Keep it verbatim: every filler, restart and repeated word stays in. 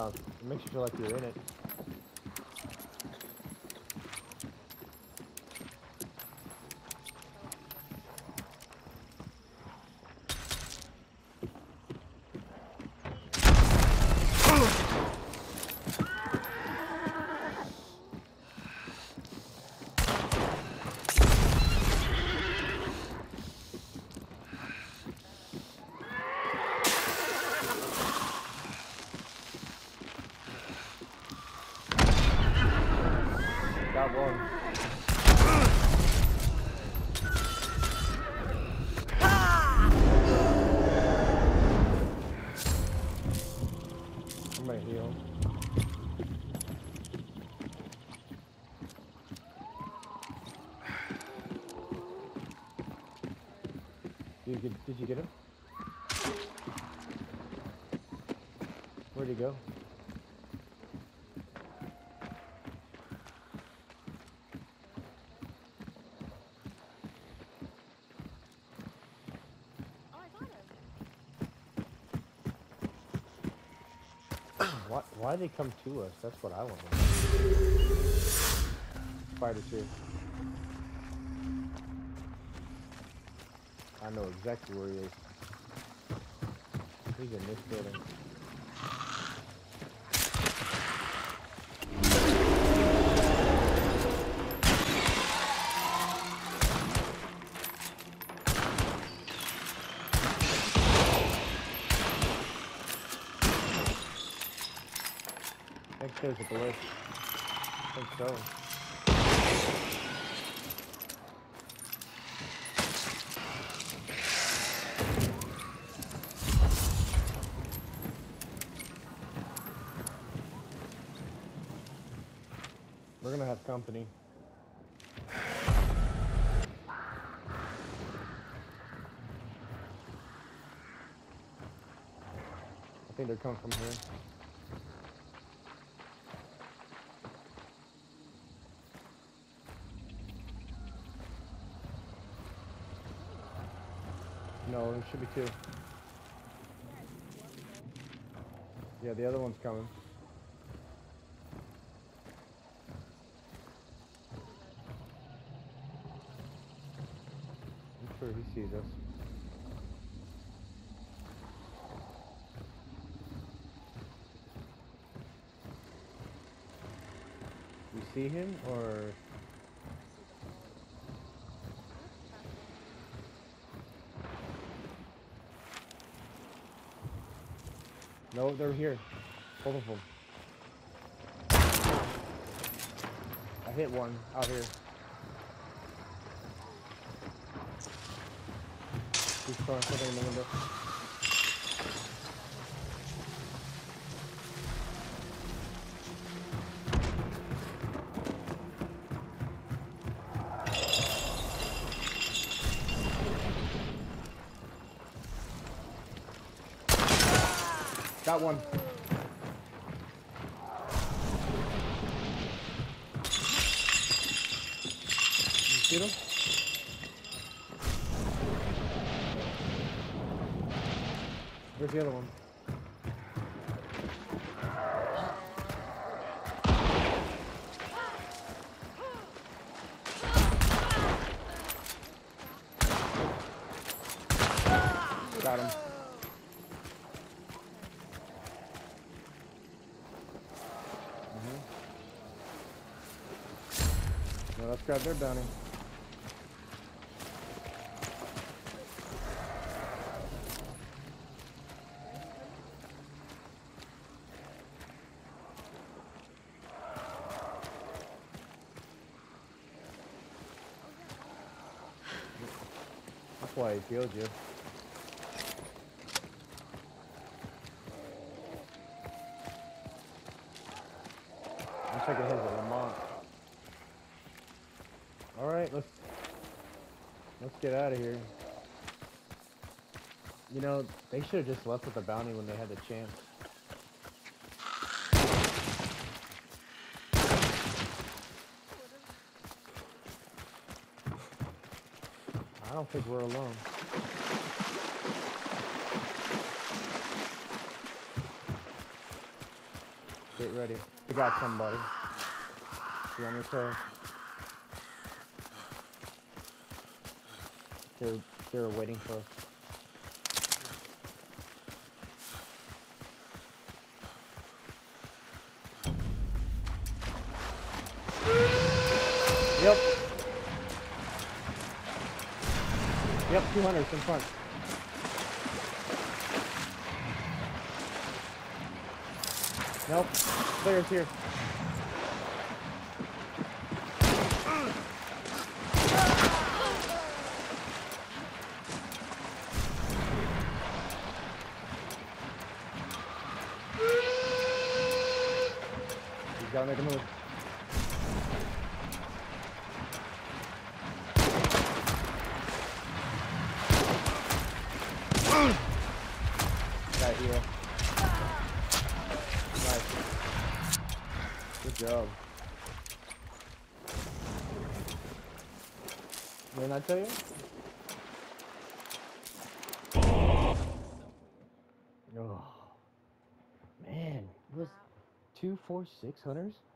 Uh, it makes you feel like you're in it. Got one. I'm gonna heal. Did you get, did you get him? Where'd he go? Why, why they come to us? That's what I want to know. Spider's here. I know exactly where he is. He's in this building. I think there's a glitch. I think so. We're gonna have company. I think they're coming from here. No, there should be two. Yeah, the other one's coming. I'm sure he sees us. You see him, or? No, they're here. Both of them. I hit one out here. He's throwing something in the window. Got one. You see him? Where's the other one? Got him. Well, let's grab their bounty. That's why he killed you. I'm checking his at Lamont. Alright, let's let's get out of here. You know, they should have just left with the bounty when they had the chance. I don't think we're alone. Get ready. We got somebody. Be on your toes. They're, they're waiting for us. Yep. Yep, two hundred in front. Nope. Players here. He's gotta make a move. Got here. Nice. Good job. Didn't I tell you? Oh, man. It was two, four, six hunters?